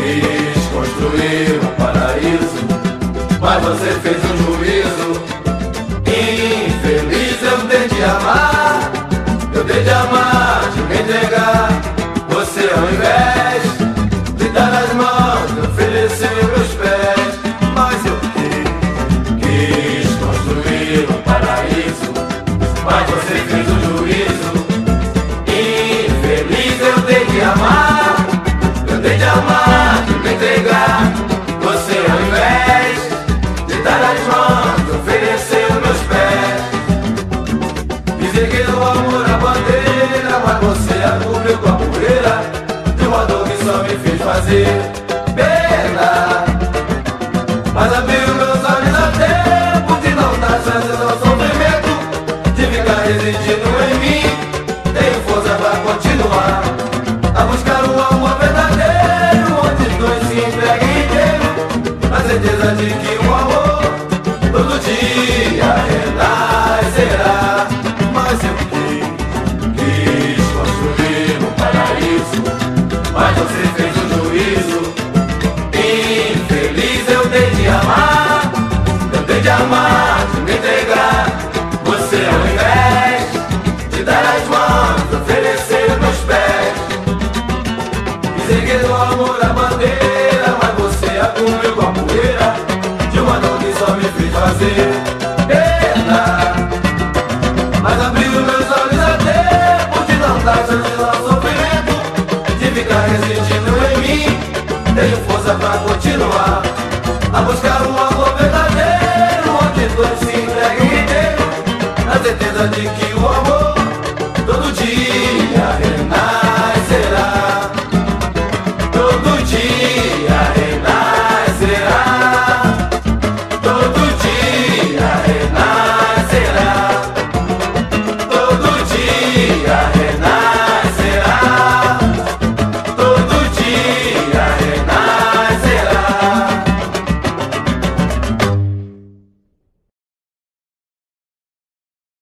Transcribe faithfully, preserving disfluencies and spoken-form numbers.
Quis construir um paraíso, mas você fez um juízo. Infeliz eu dei de amar, eu dei de amar, de me entregar. Você ao invés de dar as mãos, me ofereceu meus pés. Mas eu quis, quis construir um paraíso, mas você fez um juízo. Infeliz eu dei de amar, eu dei de amar, de me entregar. Você ao invés de dar as mãos, ofereceu meus pés. Deserguei no amor a bandeira, mas você a cobriu com a poeira de uma dor que só me fez fazer pena. Mas abriu meus olhos a tempo de não dar chances ao sofrimento, de ficar residindo em mim. Tenho força pra continuar a buscar um amor verdadeiro, onde os dois se entreguem inteiro, na certeza de que o amor todo dia renascerá. Mas eu quis, quis construir um paraíso, mas você fez um juízo. Infeliz eu dei de amar, eu dei de amar, de me entregar. Você ao invés de dar as mãos, ofereceu meus pés. Deserguei do amor a bandeira, mas você a cobriu com a poeira de uma dor que só me fez fazer pena. Mas abriu meus olhos a tempo de não dar chance ao sofrimento, de ficar resistindo em mim. Tenho força pra continuar a buscar um amor verdadeiro, onde dois se entreguem inteiro, na certeza de que o amor